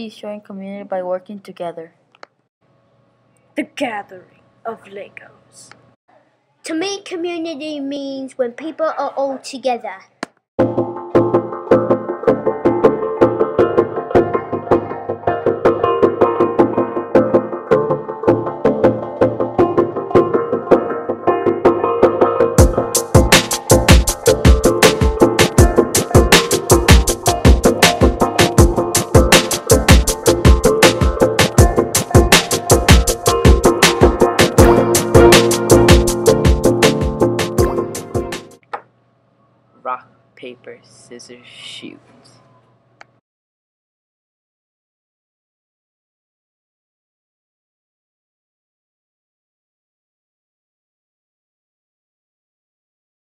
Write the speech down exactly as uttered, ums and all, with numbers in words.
communities join community by working together. The gathering of Legos. To me, community means when people are all together. Rock, paper, scissors, shoot.